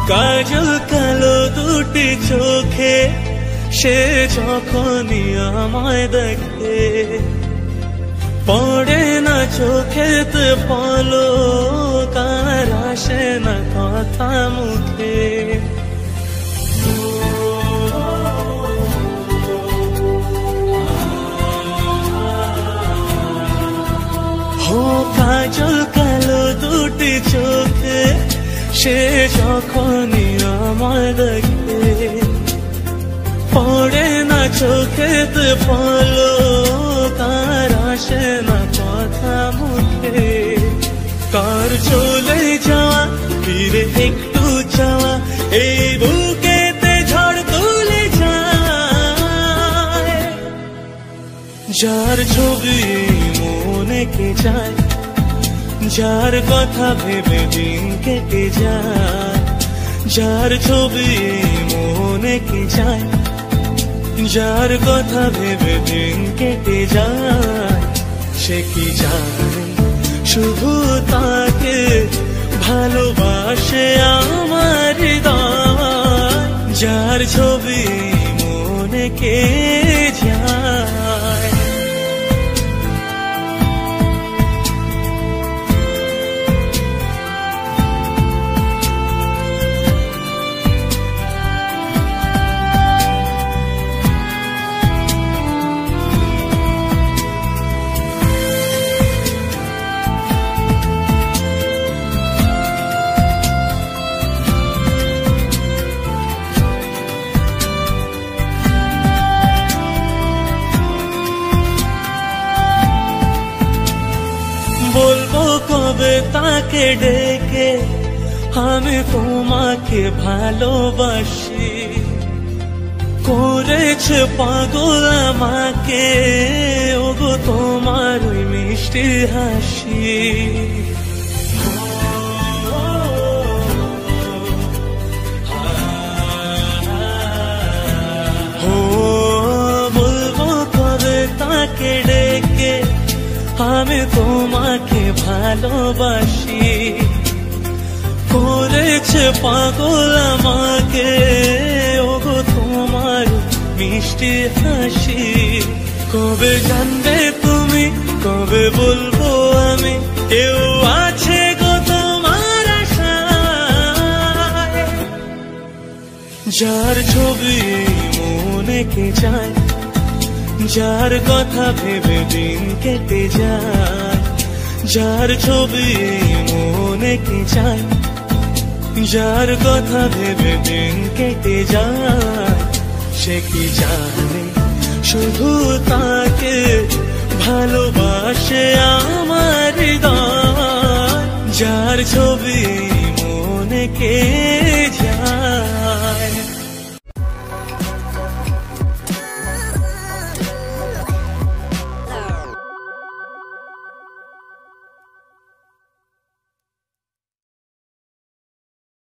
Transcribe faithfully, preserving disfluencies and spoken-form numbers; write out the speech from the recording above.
কাজল কালো দুটি চোখে সে যখনই আমায় দেখে পড়ে না চোখেতে পলক আর আসে না কথা মুখে। ও কাজল কালো দুটি চোখে সে যখনই আমায় দেখে পড়ে না চোখেতে পলক আর আসে না কথা মুখে। কার চলে যাওয়া ফিরে একটু যাওয়া এই বুকেতে ঝড় তুলে যায়। যার ছবি মনে কে যায়, যার কথা ভেবে দিন কেটে যায়। যার ছবি মনে কে যায়, যার কথা ভেবে দিন কেটে যায়। সে কি জানে শুধু তাকে ভালোবাসে আমার হৃদয়। যার ছবি মনে কে যায়। বলবো কবে তাকে ডেকে আমি তোমাকে ভালোবাসি। করেছে পাগল আমাকে ওগো তোমার ওই মিষ্টি হাসি। ও বলবো কবে তাকে ডেকে আমি তোমাকে ভালোবাসি। করেছে পাগল আমাকে ওগো তোমার মিষ্টি হাসি। কবে জানবে তুমি, কবে বলবো আমি, কেউ আছে গো তোমার আশায়। যার ছবি মনে কে যায়, যার কথা ভেবে দিন কেটে যায়। যার ছবি মনে কে যায়, যার কথা ভেবে দিন কেটে যায়। সে কি জানে শুধু তাকে ভালোবাসে।